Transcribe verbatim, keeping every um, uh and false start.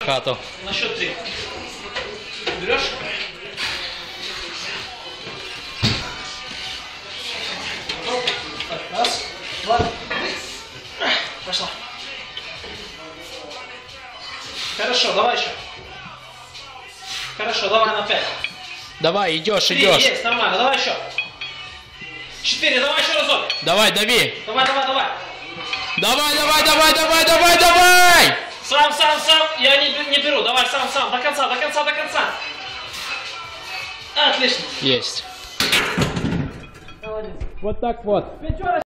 Хату. На счет три. Берешь? Так, раз, два, пошла. Хорошо, давай еще. Хорошо, давай на пять. Давай, идешь, Три, идешь. есть, нормально, давай еще. Четыре, давай еще разок. Давай, дави. Давай, давай, давай. Давай, давай, давай, давай, давай, давай. Сам, сам, сам. Я не, не беру. Давай, сам, сам. До конца, до конца, до конца. Отлично. Есть. Молодец. Вот так вот. Пятерочка.